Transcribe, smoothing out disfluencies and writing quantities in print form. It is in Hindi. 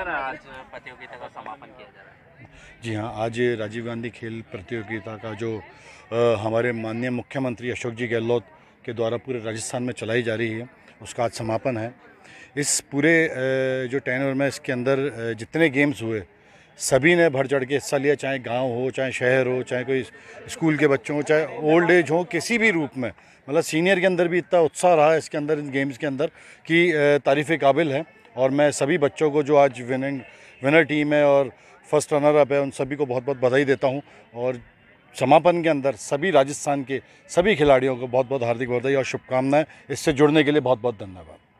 सर आज प्रतियोगिता का समापन किया जा रहा है। जी हाँ, आज राजीव गांधी खेल प्रतियोगिता का जो हमारे माननीय मुख्यमंत्री अशोक जी गहलोत के द्वारा पूरे राजस्थान में चलाई जा रही है, उसका आज समापन है। इस पूरे जो टेन्योर में इसके अंदर जितने गेम्स हुए सभी ने बढ़ चढ़ के हिस्सा लिया, चाहे गांव हो, चाहे शहर हो, चाहे कोई स्कूल के बच्चों हो, चाहे ओल्ड एज हो, किसी भी रूप में। मतलब सीनियर के अंदर भी इतना उत्साह रहा है इसके अंदर, इन गेम्स के अंदर, कि तारीफ़ काबिल है। और मैं सभी बच्चों को जो आज विनर टीम है और फर्स्ट रनर अप है, उन सभी को बहुत बहुत बधाई देता हूँ। और समापन के अंदर सभी राजस्थान के सभी खिलाड़ियों को बहुत बहुत हार्दिक बधाई और शुभकामनाएं। इससे जुड़ने के लिए बहुत बहुत धन्यवाद।